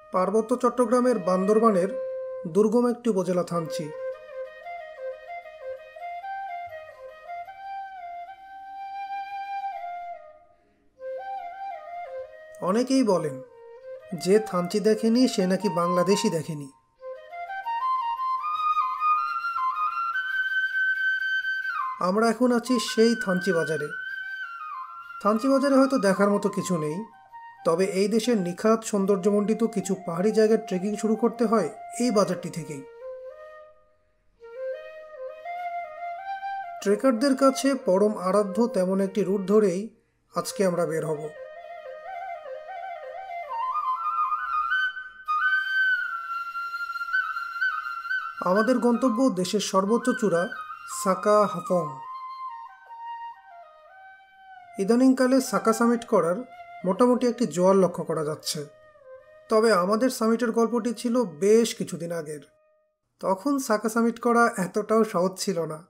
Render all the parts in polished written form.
পার্বত্য চট্টগ্রামের বান্দরবানের দুর্গম একটি উপজেলা থানচি। অনেকেই বলেন যে থানচি দেখেনি সে নাকি বাংলাদেশই দেখেনি। আমরা এখন আছি সেই থানচি বাজারে। থানচি বাজারে হয়তো দেখার মতো কিছু নেই, তবে এই দেশের নিখাত সৌন্দর্যমণ্ডিত কিছু পাহাড়ি জায়গার ট্রেকিং শুরু করতে হয় এই বাজারটি থেকেই। ট্রেকারদের কাছে পরম আরাধ্য তেমন একটি রুট ধরেই আজকে আমরা বের হব। আমাদের গন্তব্য দেশের সর্বোচ্চ চূড়া সাকা হাফং। ইদানিংকালে সাকা সামিট করার মোটামুটি একটি জোয়ার লক্ষ্য করা যাচ্ছে। তবে আমাদের সামিটের গল্পটি ছিল বেশ কিছুদিন আগের। তখন সাকা সামিট করা এতটাও সহজ ছিল না।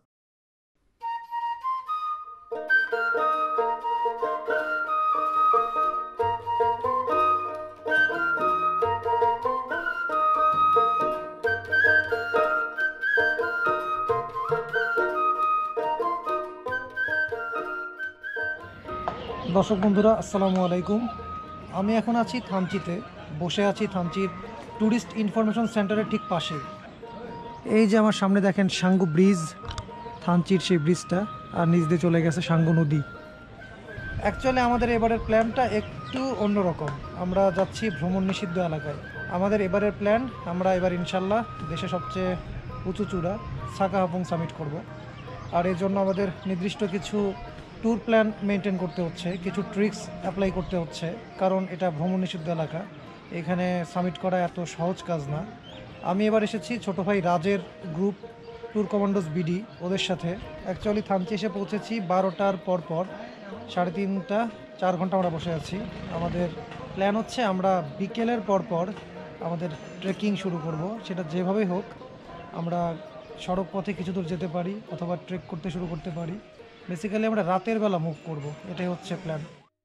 দর্শক বন্ধুরা, আসসালামু আলাইকুম। আমি এখন আছি থানচিতে, বসে আছি থানচির ট্যুরিস্ট ইনফরমেশন সেন্টারের ঠিক পাশে। এই যে আমার সামনে দেখেন সাঙ্গু ব্রিজ, থানচির সেই ব্রিজটা, আর নিচ দিয়ে চলে গেছে সাঙ্গু নদী। অ্যাকচুয়ালি আমাদের এবারের প্ল্যানটা একটু অন্যরকম। আমরা যাচ্ছি ভ্রমণ নিষিদ্ধ এলাকায়। আমাদের এবারের প্ল্যান, আমরা এবার ইনশাল্লাহ দেশের সবচেয়ে উঁচু চূড়া সাকা হাফং সামিট করব। আর এর জন্য আমাদের নির্দিষ্ট কিছু ট্যুর প্ল্যান মেনটেন করতে হচ্ছে, কিছু ট্রিক্স অ্যাপ্লাই করতে হচ্ছে, কারণ এটা ভ্রমণ নিষিদ্ধ এলাকা। এখানে সামিট করা এত সহজ কাজ না। আমি এবার এসেছি ছোটো ভাই রাজের গ্রুপ ট্যুর কমান্ডোস বিডি, ওদের সাথে। অ্যাকচুয়ালি থানচি এসে পৌঁছেছি 12টার পর, 3.5-4 ঘন্টা আমরা বসে আছি। আমাদের প্ল্যান হচ্ছে আমরা বিকেলের পর আমাদের ট্রেকিং শুরু করব। সেটা যেভাবেই হোক, আমরা সড়ক পথে কিছু দূর যেতে পারি অথবা ট্রেক করতে শুরু করতে পারি। বেসিক্যালি আমরা রাতের বেলা মুভ করব, এটাই হচ্ছে প্ল্যান।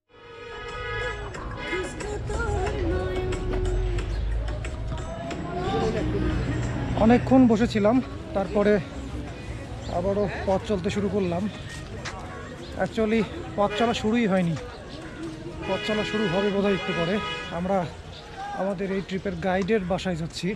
অনেকক্ষণ বসেছিলাম, তারপরে আবারও পথ চলতে শুরু করলাম। অ্যাকচুয়ালি পথ চলা শুরুই হয়নি, পথ চলা শুরু হবে বোধহয় একটু পরে। আমরা আমাদের এই ট্রিপের গাইডের বাসায় যাচ্ছি।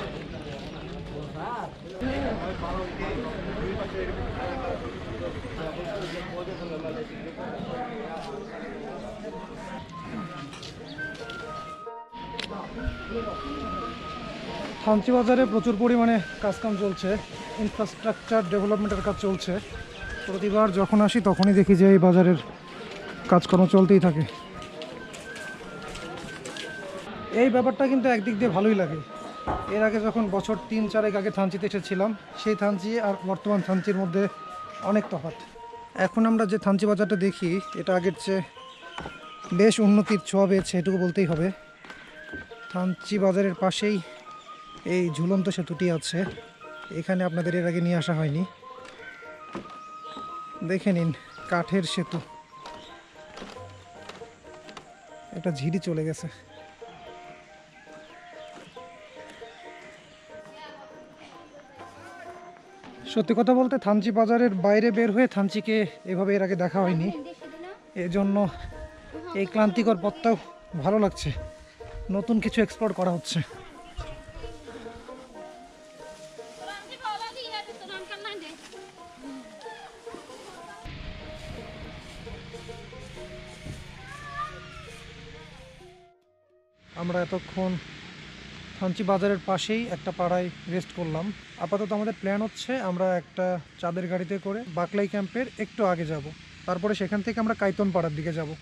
থানচি বাজারে প্রচুর পরিমাণে কাজকাম চলছে, ইনফ্রাস্ট্রাকচার ডেভেলপমেন্টের কাজ চলছে। প্রতিবার যখন আসি তখনই দেখি যে এই বাজারের কাজকর্ম চলতেই থাকে। এই ব্যাপারটা কিন্তু একদিক দিয়ে ভালোই লাগে। এর আগে যখন বছর 3-4 আগে থানচিতে এসেছিলাম, সেই থানচি আর বর্তমান থানচির মধ্যে অনেক তফাৎ। এখন আমরা যে থানচি বাজারটা দেখি, এটা আগের চেয়ে বেশ উন্নতির ছোঁয়া পেয়েছে, এটুকু বলতেই হবে। থানচি বাজারের পাশেই এই ঝুলন্ত সেতুটি আছে। এখানে আপনাদের এর আগে নিয়ে আসা হয়নি। দেখে নিন, কাঠের সেতু। একটা ঝিরি চলে গেছে। সত্যি কথা বলতে থানচি বাজারের বাইরে বের হয়ে থানচিকে এভাবে এর আগে দেখা হয়নি। এজন্য এই ক্লান্তিকর পথটাও ভালো লাগছে, নতুন কিছু এক্সপ্লোর করা হচ্ছে। আমরা এতক্ষণ থানচি বাজারের পাশেই একটা পাড়ায় রেস্ট করলাম। আপাতত আমাদের প্ল্যান হচ্ছে আমরা একটা চাঁদের গাড়িতে করে বাকলাই ক্যাম্পের একটু আগে যাব, তারপরে সেখান থেকে আমরা কাইতন পাড়ার দিকে যাব।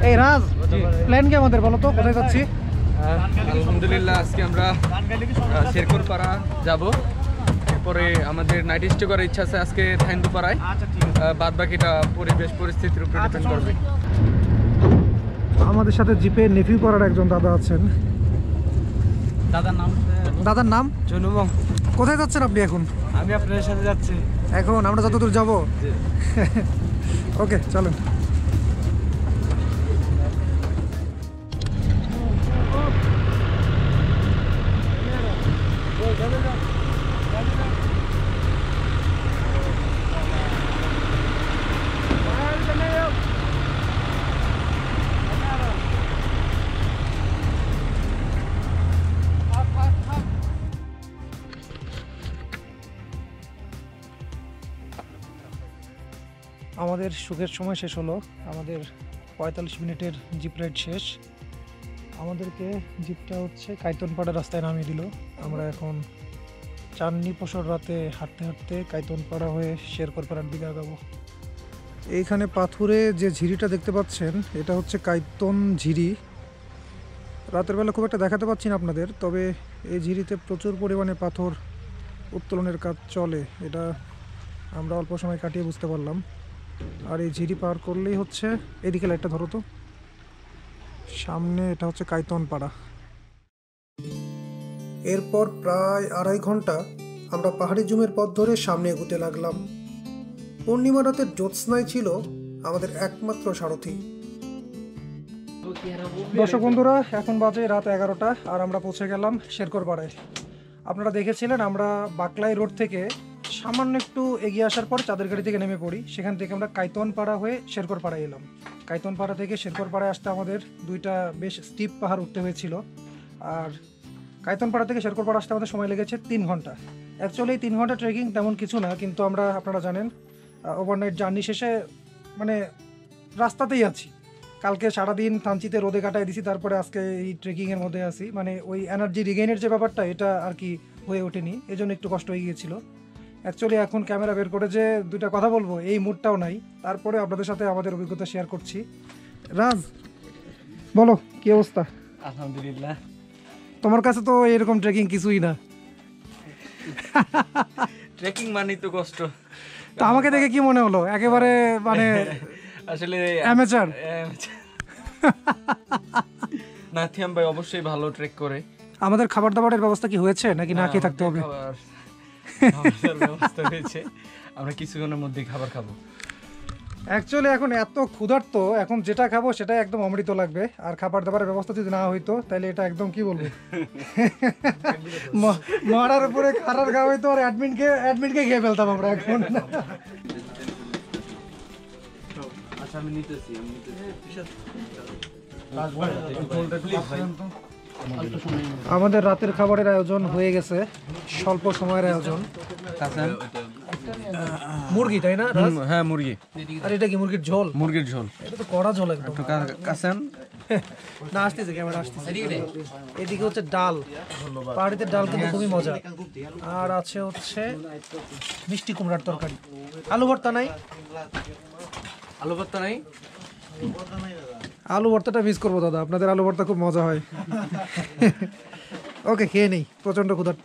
এই রাজ, প্ল্যান কি আমাদের বলো তো, কোথায় যাচ্ছি? আলহামদুলিল্লাহ আজকে আমরা শেরকরপাড়া যাব, এরপরে আমাদের নাইট স্টে করার ইচ্ছা আছে আজকে থাইন্দুপাড়ায়। বাদ বাকিটা পরিবেশ পরিস্থিতির উপর ডিপেন্ড করবে। আমাদের সাথে জিপে নেভিউ করার একজন দাদা আছেন। দাদার নাম জনুমং। কোথায় যাচ্ছেন আপনি এখন? আমি আপনাদের সাথে যাচ্ছি এখন আমরা যতদূর যাব। ওকে চলেন। আমাদের সুখের সময় শেষ হলো, আমাদের 45 মিনিটের জিপ রাইড শেষ। আমাদেরকে জিপটা হচ্ছে কাইতনপাড়া রাস্তায় নামিয়ে দিল। আমরা এখন চাঁদনি পশর রাতে হাঁটতে হাঁটতে কাইতনপাড়া হয়ে শেরকরপাড়ার দিকে আগাবো। এইখানে পাথুরে যে ঝিরিটা দেখতে পাচ্ছেন এটা হচ্ছে কাইতন ঝিরি। রাতের বেলা খুব একটা দেখাতে পাচ্ছি না আপনাদের, তবে এই ঝিরিতে প্রচুর পরিমাণে পাথর উত্তোলনের কাজ চলে, এটা আমরা অল্প সময় কাটিয়ে বুঝতে পারলাম। আর এই ঝিরি পার করলেই হচ্ছে, এদিকে লাইটটা ধরো তো, সামনে এটা হচ্ছে কাইতনপাড়া। এরপর প্রায় 2.5 ঘন্টা আমরা পাহাড়ি জুমের পথ ধরে সামনে এগুতে লাগলাম। পূর্ণিমা রাতের জ্যোৎস্নাই ছিল আমাদের একমাত্র সারথি। দর্শক বন্ধুরা, এখন বাজে রাত 11টা আর আমরা পৌঁছে গেলাম শেরকরপাড়ায়। আপনারা দেখেছিলেন আমরা বাকলাই রোড থেকে সামান্য একটু এগিয়ে আসার পর চাঁদেরগাড়ি থেকে নেমে পড়ি। সেখান থেকে আমরা কাইতনপাড়া হয়ে শেরকরপাড়ায় এলাম। কাইতনপাড়া থেকে শেরকরপাড়ায় আসতে আমাদের 2টা বেশ স্টিপ পাহাড় উঠতে হয়েছিল। আর কাইতনপাড়া থেকে শেরকরপাড়া আসতে আমাদের সময় লেগেছে 3 ঘন্টা। অ্যাকচুয়ালি 3 ঘন্টা ট্রেকিং তেমন কিছু না, কিন্তু আমরা, আপনারা জানেন, ওভারনাইট জার্নি শেষে মানে রাস্তাতেই আছি। কালকে সারাদিন থানচিতে রোদে কাটাই দিছি, তারপরে আজকে এই ট্রেকিংয়ের মধ্যে আছি। মানে ওই এনার্জি রিগেইনের যে ব্যাপারটা, এটা আর কি হয়ে ওঠেনি, এজন্য একটু কষ্ট হয়ে গিয়েছিল। অ্যাকচুয়ালি এখন ক্যামেরা বের করে যে 2টা কথা বলবো এই মুডটাও নাই, তারপরে আপনাদের সাথে আমাদের অভিজ্ঞতা শেয়ার করছি। রাজ, বলো কি অবস্থা? আলহামদুলিল্লাহ। তোমার কাছে তো এরকম ট্রেকিং কিছুই না। ট্রেকিং মানেই তো কষ্ট। তো আমাকে দেখে কি মনে হলো? একেবারে মানে আসলে অ্যামেচার। না, থিয়াম ভাই অবশ্যই ভালো ট্রেক করে। আমাদের খাবার দাবারের ব্যবস্থা কি হয়েছে নাকি না খেয়ে থাকতে হবে? খাবারের ব্যবস্থা হয়েছে, আমরা কিছুক্ষণের মধ্যেই খাবার খাবো। অ্যাকচুয়ালি এখন এত ক্ষুধার্ত, এখন যেটা খাবো সেটাই একদম অমৃত লাগবে। আর খাবার দাবারের ব্যবস্থা যদি না হইতো তাহলে এটা একদম কি বলবো, মরার উপরে খারার গা হইতো। আর অ্যাডমিনকে খেয়ে ফেলতাম আমরা এখন। আমাদের রাতের খাবারের আয়োজন হয়ে গেছে, স্বল্প সময়ের আয়োজন। মুরগি, তাই না? হ্যাঁ, মুরগি। আর এটা কি মুরগির ঝোল? মুরগির ঝোল। এটা তো কড়া ঝোল একদম। কাছেন না, আসতেছে ক্যামেরা আসতেছে। এদিকে হচ্ছে ডাল, পাহাড়িতে ডাল কিন্তু খুবই মজা। আর আছে হচ্ছে মিষ্টি কুমড়ার তরকারি। আলু ভর্তা নাই? আলু ভর্তা নাই? আলু ভর্তাটা মিস করবো দাদা, আপনাদের আলু ভর্তা খুব মজা হয়। ওকে, খেয়ে নেই, প্রচন্ড ক্ষুধার্ত।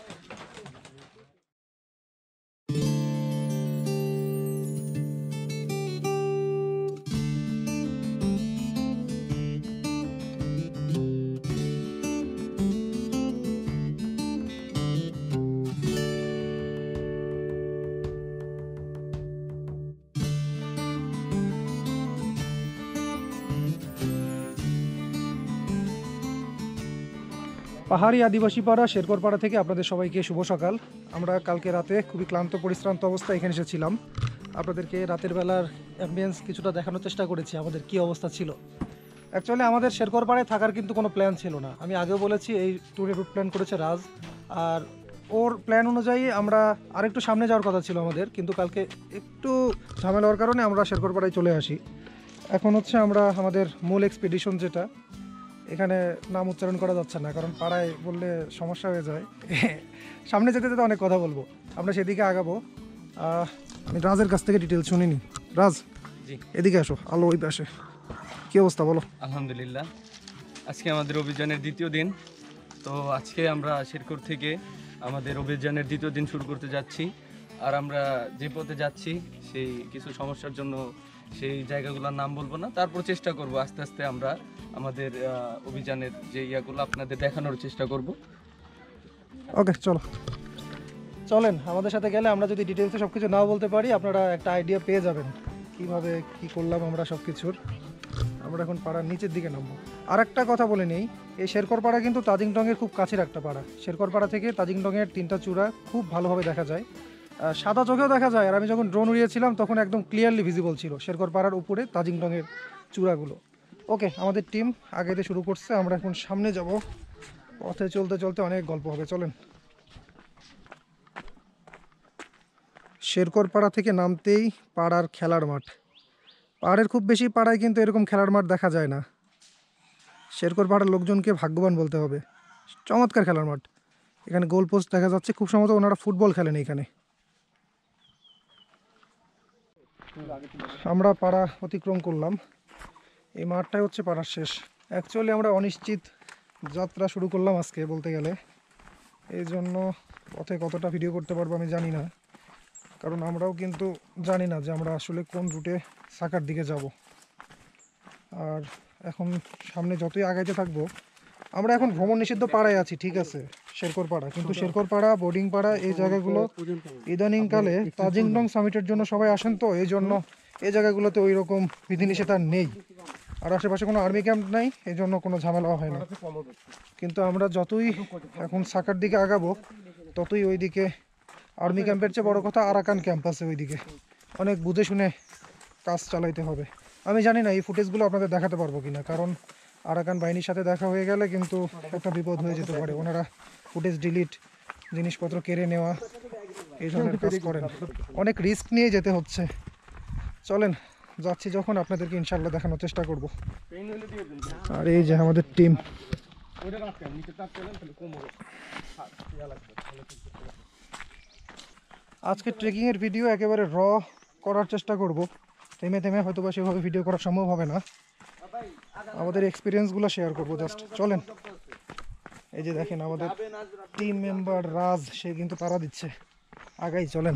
পাহাড়ি আদিবাসী পাড়া শেরকরপাড়া থেকে আপনাদের সবাইকে শুভ সকাল। আমরা কালকে রাতে খুবই ক্লান্ত পরিশ্রান্ত অবস্থায় এখানে এসেছিলাম। আপনাদেরকে রাতের বেলার অ্যাম্বিয়েন্স কিছুটা দেখানোর চেষ্টা করেছি, আমাদের কি অবস্থা ছিল। অ্যাকচুয়ালি আমাদের শেরকরপাড়ায় থাকার কিন্তু কোনো প্ল্যান ছিল না। আমি আগেও বলেছি এই ট্যুরের রুট প্ল্যান করেছে রাজ, আর ওর প্ল্যান অনুযায়ী আমরা আরেকটু সামনে যাওয়ার কথা ছিল আমাদের, কিন্তু কালকে একটু ঝামেলা হওয়ার কারণে আমরা শেরকরপাড়ায় চলে আসি। এখন হচ্ছে আমরা আমাদের মূল এক্সপিডিশন, যেটা এখানে নাম উচ্চারণ করা যাচ্ছে না কারণ পাড়ায় বললে সমস্যা হয়ে যায়। সামনে যেতে যেতে অনেক কথা বলবো, আমরা সেদিকে আগাবো। আমি রাজের কাছ থেকে ডিটেলস শুনিনি। রাজ, এদিকে আসো, আলো ওই পাশে। কি অবস্থা বলো? আলহামদুলিল্লাহ, আজকে আমাদের অভিযানের দ্বিতীয় দিন। তো আজকে আমরা শেরপুর থেকে আমাদের অভিযানের দ্বিতীয় দিন শুরু করতে যাচ্ছি। আর আমরা যে পথে যাচ্ছি সেই কিছু সমস্যার জন্য সেই জায়গাগুলোর নাম বলবো না, তারপর চেষ্টা করব আস্তে আস্তে আমরা আমাদের অভিযানের যে ইয়াগুলো আপনাদের দেখানোর চেষ্টা করব। ওকে চলো, চলেন আমাদের সাথে গেলে আমরা যদি ডিটেলসে সব কিছু নাও বলতে পারি আপনারা একটা আইডিয়া পেয়ে যাবেন কিভাবে কি করলাম আমরা সব কিছুর। আমরা এখন পাড়ার নিচের দিকে নামবো। আর একটা কথা বলে নেই, এই শেরকর পাড়া কিন্তু তাজিংডংয়ের খুব কাছের একটা পাড়া। শেরকর পাড়া থেকে তাজিংডংয়ের 3টা চূড়া খুব ভালোভাবে দেখা যায়, সাদা চোখেও দেখা যায়। আর আমি যখন ড্রোন উড়িয়েছিলাম তখন একদম ক্লিয়ারলি ভিজিবল ছিল শেরকর পাড়ার উপরে তাজিংডংয়ের চূড়াগুলো। ওকে, আমাদের টিম আগেতে শুরু করছে, আমরা এখন সামনে যাব। পথে চলতে চলতে অনেক গল্প হবে, চলেন। শেরকর পাড়া থেকে নামতেই পাড়ার খেলার মাঠ। পাহাড়ের খুব বেশি পাড়ায় কিন্তু এরকম খেলার মাঠ দেখা যায় না। শেরকর পাড়ার লোকজনকে ভাগ্যবান বলতে হবে। চমৎকার খেলার মাঠ, এখানে গোল পোস্ট দেখা যাচ্ছে, খুব সম্ভবত ওনারা ফুটবল খেলেন এখানে। আমরা পাড়া অতিক্রম করলাম, এই মাঠটাই হচ্ছে পাড়ার শেষ। অ্যাকচুয়ালি আমরা অনিশ্চিত যাত্রা শুরু করলাম আজকে বলতে গেলে, এই জন্য পথে কতটা ভিডিও করতে পারবো আমি জানি না, কারণ আমরাও কিন্তু জানি না যে আমরা আসলে কোন রুটে সাকার দিকে যাব। আর এখন সামনে যতই আগাইতে থাকবো, আমরা এখন ভ্রমণ নিষিদ্ধ পাড়ায় আছি, ঠিক আছে, শেরকর পাড়া, কিন্তু শেরকর পাড়া, বোর্ডিং পাড়া, এই জায়গাগুলো ইদানিংকালে তাজিংডং সামিটের জন্য সবাই আসেন, তো এই জন্য এই জায়গাগুলোতে ওই রকম বিধিনিষেধ আর নেই। আর আশেপাশে কোনো আর্মি ক্যাম্প নাই, এই জন্য কোনো ঝামেলাও হয় না। কিন্তু আমরা যতই এখন সাকার দিকে আগাবো ততই ওইদিকে আর্মি ক্যাম্পের চেয়ে বড় কথা আরাকান ক্যাম্প আছে ওইদিকে, অনেক বুঝে শুনে কাজ চালাইতে হবে। আমি জানি না এই ফুটেজগুলো আপনাদের দেখাতে পারবো কিনা, কারণ আরাকান বাহিনীর সাথে দেখা হয়ে গেলে কিন্তু একটা বিপদ হয়ে যেতে পারে। ওনারা ফুটেজ ডিলিট, জিনিসপত্র কেড়ে নেওয়া, এই ধরনের কাজ করেন, অনেক রিস্ক নিয়ে যেতে হচ্ছে। চলেন, যাচ্ছি যখন আপনাদেরকে ইনশাল্লাহ দেখানোর চেষ্টা করব। আর এই যে আমাদের টিম, আজকে ট্রেকিংয়ের ভিডিও একেবারে করার চেষ্টা করব, থেমে থেমে হয়তো বা সেভাবে ভিডিও করা সম্ভব হবে না, আমাদের এক্সপিরিয়েন্সগুলো শেয়ার করব জাস্ট। চলেন, এই যে দেখেন আমাদের টিম মেম্বার রাজ, সে কিন্তু তারা দিচ্ছে, আগাই চলেন।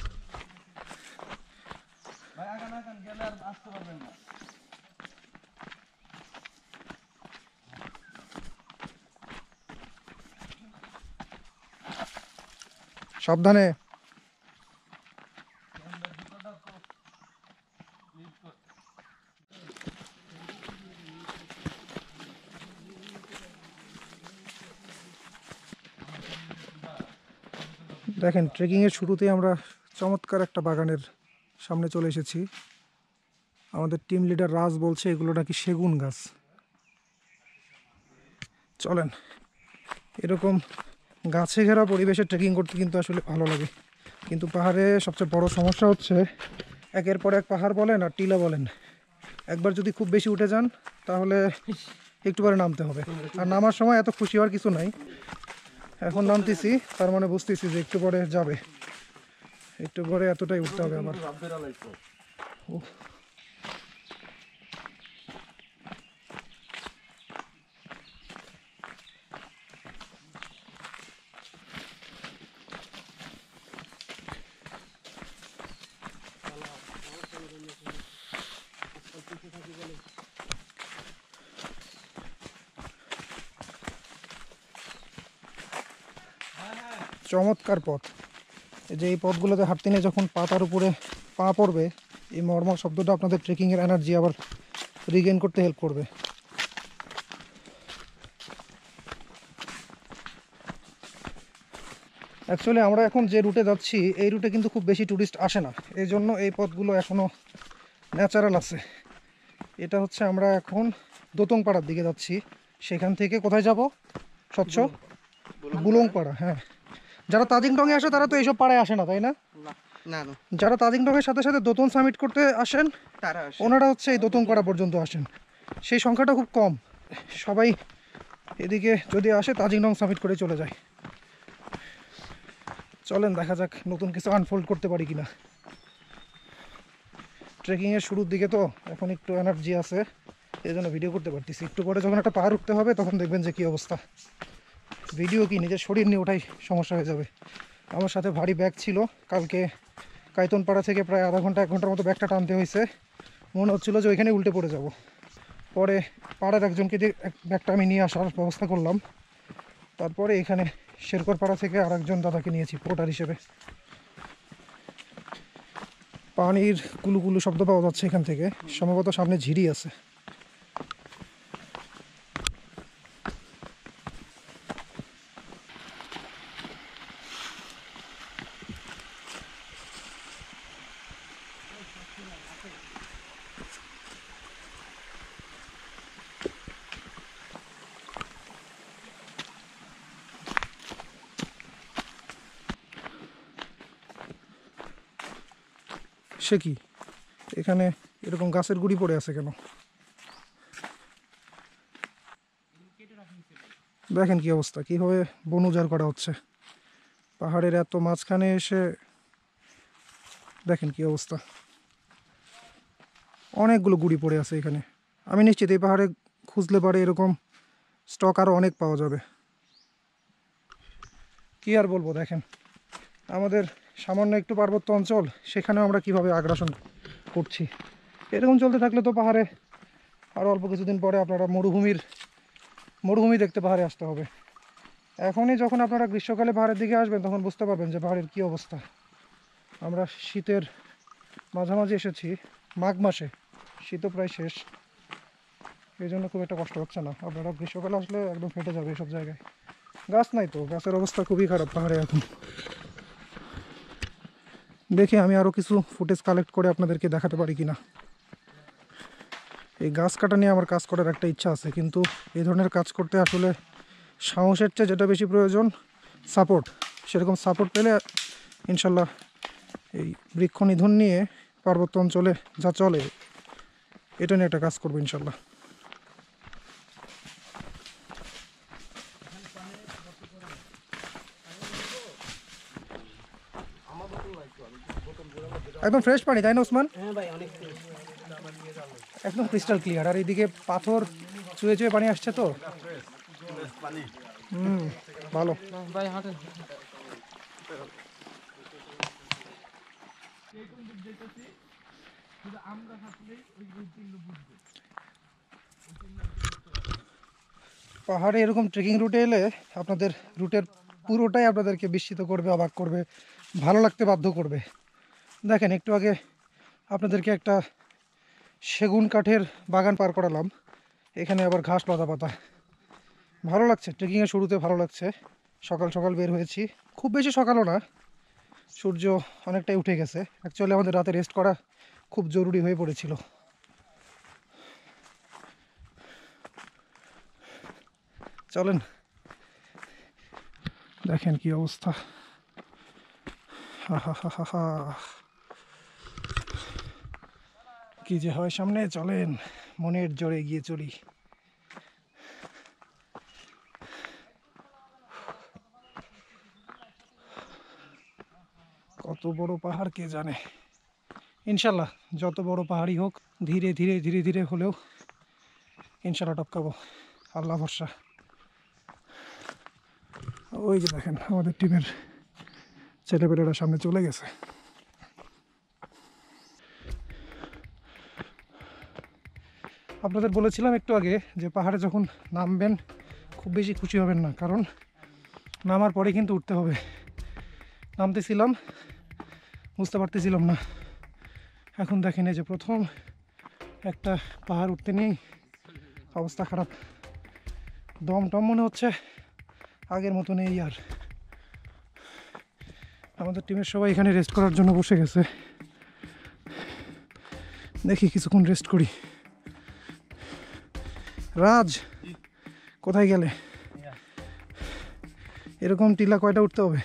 সাবধানে। দেখেন ট্রেকিংয়ের শুরুতেই আমরা চমৎকার একটা বাগানের সামনে চলে এসেছি। আমাদের টিম লিডার রাজ বলছে এগুলো নাকি সেগুন গাছ। চলেন, এরকম গাছে ঘেরা পরিবেশে ট্রেকিং করতে কিন্তু আসলে ভালো লাগে, কিন্তু পাহাড়ে সবচেয়ে বড় সমস্যা হচ্ছে একের পর এক পাহাড় বলেন আর টিলা বলেন, একবার যদি খুব বেশি উঠে যান তাহলে একটু পরে নামতে হবে। আর নামার সময় এত খুশি হওয়ার কিছু নাই, এখন নামতেছি তার মানে বুঝতেছি যে একটু পরে যাবে, একটু পরে এতটাই উঠতে হবে আমার। চমৎকার পথ, এই যে এই পথগুলোতে হাঁটতে নিয়ে যখন পাতার উপরে পা পড়বে, এই মর্মর শব্দটা আপনাদের ট্রেকিংয়ের এনার্জি আবার রিগেইন করতে হেল্প করবে। অ্যাকচুয়ালি আমরা এখন যে রুটে যাচ্ছি এই রুটে কিন্তু খুব বেশি ট্যুরিস্ট আসে না, এই জন্য এই পথগুলো এখনও ন্যাচারাল আছে। এটা হচ্ছে আমরা এখন দোতংপাড়ার দিকে যাচ্ছি, সেখান থেকে কোথায় যাব? স্বচ্ছ বুলংপাড়া। হ্যাঁ, যারা তাজিংডংয়ে আসে তারা তো এইসব পাড়ায় আসে না, তাই না? যারা তাজিংডংয়ের সাথে সাথে দোতং সামিট করতে আসেন ওনারা হচ্ছে এই দোতংপাড়া পর্যন্ত আসেন, সেই সংখ্যাটা খুব কম। সবাই এদিকে যদি আসে তাজিংডং সামিট করে চলে যায়। চলেন দেখা যাক নতুন কিছু আনফোল্ড করতে পারি কিনা। ট্রেকিংয়ের শুরুর দিকে তো এখন একটু এনার্জি আছে, এই জন্য ভিডিও করতে পারতেছি। একটু পরে যখন একটা পাহাড় উঠতে হবে তখন দেখবেন যে কী অবস্থা। ভিডিও কি নিজের শরীর নিয়ে ওঠাই সমস্যা হয়ে যাবে। আমার সাথে ভারী ব্যাগ ছিল, কালকে কাইতনপাড়া থেকে প্রায় আধা ঘন্টা 1 ঘন্টার মতো ব্যাগটা টানতে হয়েছে। মনে হচ্ছিলো যে ওইখানে উল্টে পড়ে যাব। পরে পাড়ার একজনকে দিয়ে ব্যাগটা আমি নিয়ে আসার ব্যবস্থা করলাম। তারপরে এখানে শেরকরপাড়া থেকে আর একজন দাদাকে নিয়েছি পোর্টার হিসেবে। পানির কুলুকুলু শব্দ পাওয়া যাচ্ছে এখান থেকে, সম্ভবত সামনে ঝিরি আছে। সে কি, এখানে এরকম গাছের গুড়ি পড়ে আছে কেন? দেখেন কি অবস্থা, কীভাবে বন উজাড় করা হচ্ছে। পাহাড়ের এত মাঝখানে এসে দেখেন কি অবস্থা, অনেকগুলো গুড়ি পড়ে আছে এখানে। আমি নিশ্চিত এই পাহাড়ে খুঁজলে পারে এরকম স্টক আরও অনেক পাওয়া যাবে। কি আর বলবো, দেখেন আমাদের সামান্য একটু পার্বত্য অঞ্চল, সেখানেও আমরা কিভাবে আগ্রাসন করছি। এরকম চলতে থাকলে তো পাহাড়ে আরও অল্প কিছুদিন পরে আপনারা মরুভূমি দেখতে পাহাড়ে আসতে হবে। এখনই যখন আপনারা গ্রীষ্মকালে পাহাড়ের দিকে আসবেন তখন বুঝতে পারবেন যে পাহাড়ের কী অবস্থা। আমরা শীতের মাঝামাঝি এসেছি, মাঘ মাসে, শীতও প্রায় শেষ, এই জন্য খুব একটা কষ্ট হচ্ছে না। আপনারা গ্রীষ্মকালে আসলে একদম ফেটে যাবে এসব জায়গায়। গাছ নাই তো, গাছের অবস্থা খুবই খারাপ পাহাড়ে এখন। দেখি আমি আরও কিছু ফুটেজ কালেক্ট করে আপনাদেরকে দেখাতে পারি কিনা। এই গাছ কাটা নিয়ে আমার কাজ করার একটা ইচ্ছা আছে, কিন্তু এই ধরনের কাজ করতে আসলে সাহসের চেয়ে যেটা বেশি প্রয়োজন সাপোর্ট। সেরকম সাপোর্ট পেলে ইনশাল্লাহ এই বৃক্ষ নিধন নিয়ে পার্বত্য অঞ্চলে যা চলে এটা নিয়ে একটা কাজ করবো ইনশাল্লাহ। একদম ফ্রেশ পানি, তাই না ওসমান? একদম ক্রিস্টাল ক্লিয়ার। আর এইদিকে পাথর চুয়ে চুয়ে পানি আসছে তো। ভালো। পাহাড়ে এরকম ট্রেকিং রুটে এলে আপনাদের রুটের পুরোটাই আপনাদেরকে বিস্মিত করবে, অবাক করবে, ভালো লাগতে বাধ্য করবে। দেখেন একটু আগে আপনাদেরকে একটা সেগুন কাঠের বাগান পার করালাম, এখানে আবার ঘাস লতা পাতা। ভালো লাগছে, ট্রেকিংয়ের শুরুতে ভালো লাগছে। সকাল সকাল বের হয়েছি, খুব বেশি সকালও না, সূর্য অনেকটাই উঠে গেছে। অ্যাকচুয়ালি আমাদের রাতে রেস্ট করা খুব জরুরি হয়ে পড়েছিল। চলেন দেখেন কি অবস্থা। কি যে হয় সামনে, চলেন মনের জোরে এগিয়ে চলি। কত বড় পাহাড় কে জানে। ইনশাল্লাহ যত বড় পাহাড়ই হোক ধীরে ধীরে ধীরে ধীরে হলেও ইনশাল্লাহ টপকাবো, আল্লাহ ভরসা। ওই যে দেখেন আমাদের টিমের ছেলেপেলেরা সামনে চলে গেছে। আপনাদের বলেছিলাম একটু আগে যে পাহাড়ে যখন নামবেন খুব বেশি খুশি হবেন না, কারণ নামার পরে কিন্তু উঠতে হবে। নামতেছিলাম বুঝতে পারতেছিলাম না, এখন দেখেন এই যে প্রথম একটা পাহাড় উঠতে নিয়েই অবস্থা খারাপ। দম টম মনে হচ্ছে আগের মতো নেই আর। আমাদের টিমের সবাই এখানে রেস্ট করার জন্য বসে গেছে, দেখি কিছুক্ষণ রেস্ট করি। রাজ কোথায় গেলে? এরকম টিলা কয়টা উঠতে হবে?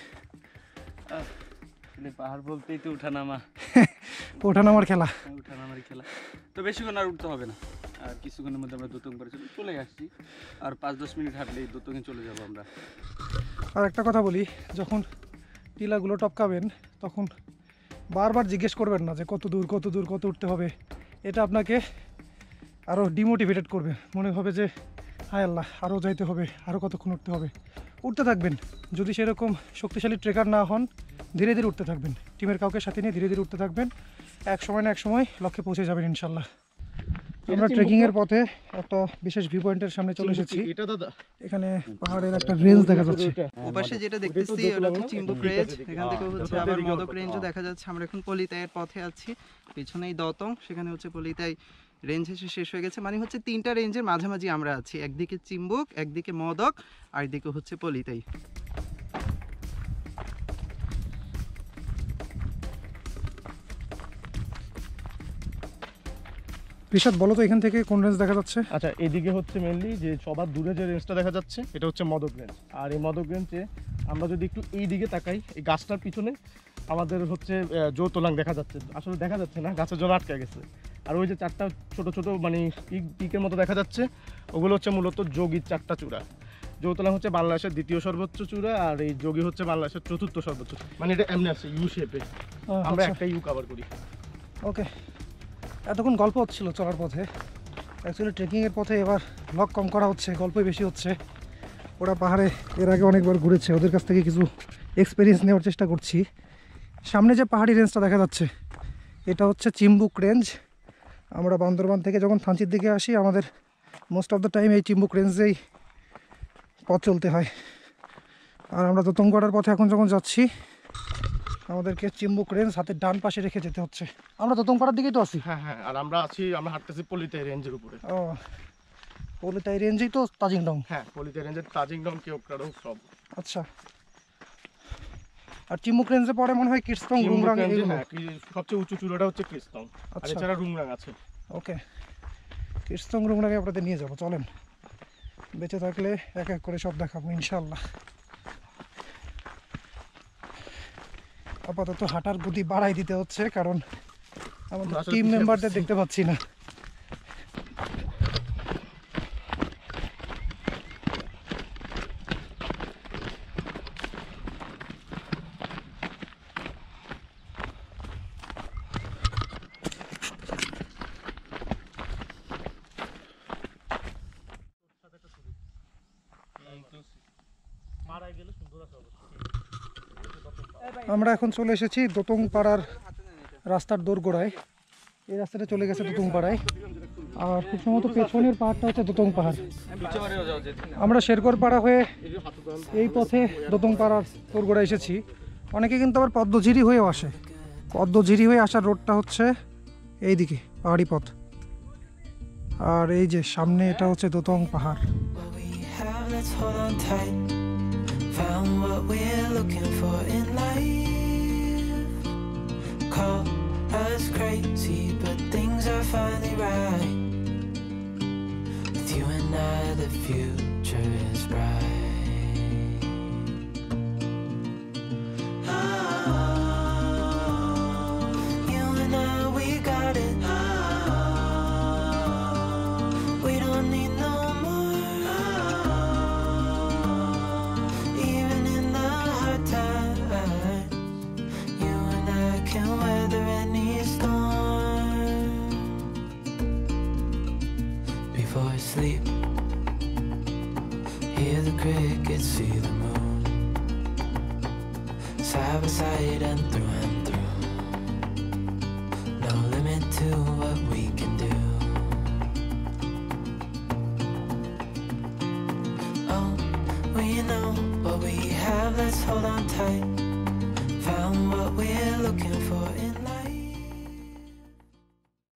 পাহাড় বলতেই তো উঠানামা ওঠানামার খেলা। উঠানামার খেলা তো বেশিক্ষণ আর উঠতে হবে না, আর কিছুক্ষণের মধ্যে আমরা দোতং করে চলে আসছি। আর 5-10 মিনিট হাঁটলেই দোতংয়ে চলে যাবো আমরা। আর একটা কথা বলি, যখন টিলাগুলো টপকাবেন তখন বারবার জিজ্ঞেস করবেন না যে কত দূর কত দূর কত উঠতে হবে। এটা আপনাকে আরও ডিমোটিভেটেড করবে, মনে হবে যে হায় আল্লাহ আরও যাইতে হবে, আরও কতক্ষণ উঠতে হবে। উঠতে থাকবেন, যদি সেরকম শক্তিশালী ট্রেকার না হন ধীরে ধীরে উঠতে থাকবেন, টিমের কাউকে সাথে নিয়ে ধীরে ধীরে উঠতে থাকবেন, এক সময় না এক সময় লক্ষ্যে পৌঁছে যাবেন ইনশাল্লাহ। আমরা ট্রেকিংয়ের পথে একটা বিশেষ ভিউ পয়েন্টের সামনে চলে এসেছি। এখানে পাহাড়ের একটা রেঞ্জ দেখা যাচ্ছে। ওপাশে যেটা দেখতেছি ওটা হচ্ছে চিম্বুক রেঞ্জ, এখান থেকে হচ্ছে আবার মদক রেঞ্জও দেখা যাচ্ছে। আমরা এখন পলিতাইয়ের পথে আছি, পিছনেই দতং, সেখানে হচ্ছে পলিতাই রেঞ্জ এসে শেষ হয়ে গেছে। মানে হচ্ছে 3টা রেঞ্জের মাঝামাঝি আমরা আছি, একদিকে চিম্বুক, একদিকে মদক, আর একদিকে হচ্ছে পলিতাই। ঋষাদ বলো তো এখান থেকে কোন রেঞ্জ দেখা যাচ্ছে? আচ্ছা, এদিকে হচ্ছে মেনলি যে সবার দূরে যে রেঞ্জটা দেখা যাচ্ছে এটা হচ্ছে মদক রেঞ্জ। আর এই মদক রেঞ্জে আমরা যদি একটু এই দিকে তাকাই, এই গাছটার পিছনে আমাদের হচ্ছে জোতলাং দেখা যাচ্ছে। আসলে দেখা যাচ্ছে না, গাছের জন্য আটকে গেছে। আর ওই যে 4টা ছোট ছোট মানে পিকের মতো দেখা যাচ্ছে, ওগুলো হচ্ছে মূলত যোগীর 4টা চূড়া। জোতলাং হচ্ছে বাংলাদেশের 2য় সর্বোচ্চ চূড়া, আর এই যোগী হচ্ছে বাংলাদেশের 4র্থ সর্বোচ্চ। মানে এটা এমনি আছে ইউ শেপে, আমরা একটা ইউ কভার করি। ওকে, এতক্ষণ গল্প হচ্ছিল চলার পথে, অ্যাকচুয়ালি ট্রেকিংয়ের পথে এবার ব্লগ কম করা হচ্ছে, গল্পই বেশি হচ্ছে। ওরা পাহাড়ে এর আগে অনেকবার ঘুরেছে, ওদের কাছ থেকে কিছু এক্সপিরিয়েন্স নেওয়ার চেষ্টা করছি। সামনে যে পাহাড়ি রেঞ্জটা দেখা যাচ্ছে এটা হচ্ছে চিম্বুক রেঞ্জ। আমরা বান্দরবান থেকে যখন থানচির দিকে আসি আমাদের মোস্ট অফ দ্য টাইম এই চিম্বুক রেঞ্জেই পথ চলতে হয়। আর আমরা দতংগড়ার পথে এখন যখন যাচ্ছি আমাদেরকে চিম্বুক রেঞ্জ হাতের ডান পাশে রেখে যেতে হচ্ছে। আমরা দতংপাড়ার দিকেই তো আছি। হ্যাঁ হ্যাঁ, আর আমরা হাঁটতেছি পলিতাই রেঞ্জের উপরে। ও, পলিতাই রেঞ্জেই তো তাজিংডং। হ্যাঁ, পলিতাই রেঞ্জের তাজিংডং, কেওক্রাডং সব। আচ্ছা, আর চিম্বুক রেঞ্জে পড়ে মনে হয় কিটস্তং, রুংরাং। হ্যাঁ, সবচেয়ে উঁচু চূড়াটা হচ্ছে কিটস্তং, আর এছাড়া রুংরাং আছে। ওকে, কিটস্তং রুংরাঙে আপনাদের নিয়ে যাবো, চলেন। বেঁচে থাকলে এক এক করে সব দেখাবো ইনশাল্লাহ। আপাতত হাঁটার গতি বাড়াই দিতে হচ্ছে, কারণ আমাদের টিম মেম্বারদের দেখতে পাচ্ছি না। আমরা এখন চলে এসেছি দতংপাড়ার রাস্তার দোরগোড়ায়। এই রাস্তাটা চলে গেছে দতংপাড়ায়, আর খুব সম্ভবত পেছনের পাহাড়টা হচ্ছে দতং পাহাড়। আমরা শেরকর পাড়া হয়ে এই পথে দতংপাড়ার দোরগোড়ায় এসেছি। অনেকে কিন্তু আবার পদ্মঝিরি হয়েও আসে। পদ্মঝিরি হয়ে আসার রোডটা হচ্ছে এইদিকে পাহাড়ি পথ, আর এই যে সামনে এটা হচ্ছে দতং পাহাড়। Found what we're looking for in life. Call us crazy, but things are finally right. With you and I, the future is bright. Oh, you and I, we got it. We don't need no sleep. Hear the crickets, see the moon, side by side and through. No limit to what we can do. Oh, we know what we have, let's hold on tight. Found what we're looking for